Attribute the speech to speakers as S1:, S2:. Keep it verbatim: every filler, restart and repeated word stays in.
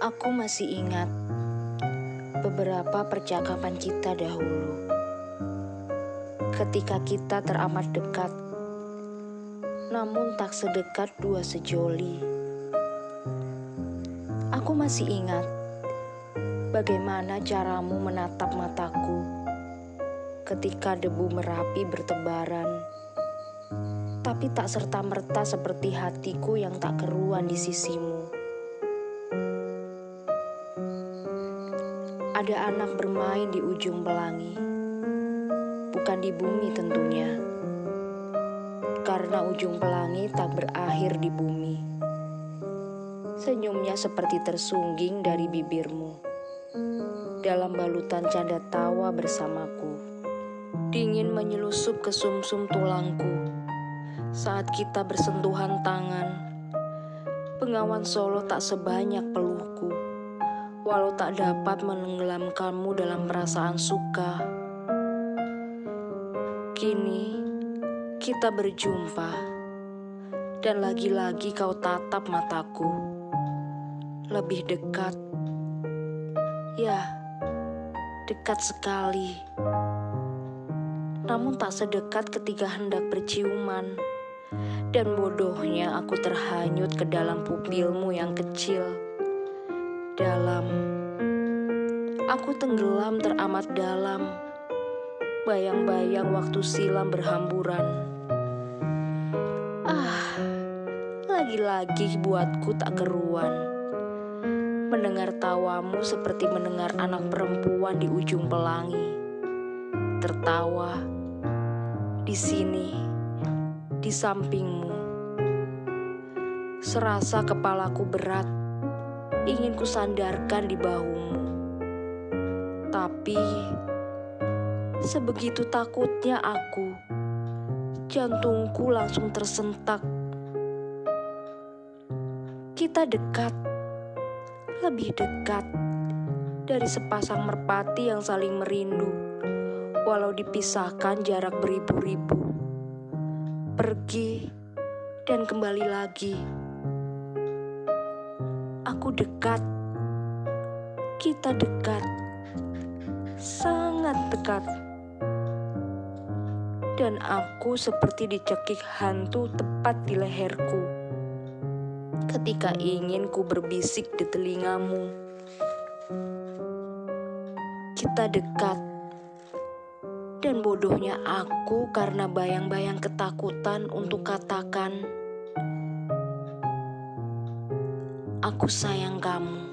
S1: Aku masih ingat beberapa percakapan kita dahulu. Ketika kita teramat dekat, namun tak sedekat dua sejoli. Aku masih ingat bagaimana caramu menatap mataku ketika debu Merapi bertebaran, tapi tak serta-merta seperti hatiku yang tak keruan di sisimu. Ada anak bermain di ujung pelangi, bukan di bumi tentunya, karena ujung pelangi tak berakhir di bumi. Senyumnya seperti tersungging dari bibirmu, dalam balutan canda tawa bersamaku. Dingin menyelusup ke sumsum tulangku saat kita bersentuhan tangan. Bengawan Solo tak sebanyak peluhku, walau tak dapat menenggelamkanmu dalam perasaan suka. Kini kita berjumpa, dan lagi-lagi kau tatap mataku. Lebih dekat, ya, dekat sekali. Namun tak sedekat ketika hendak berciuman, dan bodohnya aku terhanyut ke dalam pupilmu yang kecil. Dalam, aku tenggelam teramat dalam. Bayang-bayang waktu silam berhamburan. Ah, lagi-lagi buatku tak keruan. Mendengar tawamu seperti mendengar anak perempuan di ujung pelangi. Tertawa di sini, di sampingmu. Serasa kepalaku berat, ingin kusandarkan di bahumu. Tapi sebegitu takutnya aku, jantungku langsung tersentak. Kita dekat, lebih dekat dari sepasang merpati yang saling merindu, walau dipisahkan jarak beribu-ribu. Pergi dan kembali lagi. Aku dekat, kita dekat, sangat dekat. Dan aku seperti dicekik hantu tepat di leherku ketika ingin ku berbisik di telingamu. Kita dekat, dan bodohnya aku karena bayang-bayang ketakutan untuk katakan, aku sayang kamu.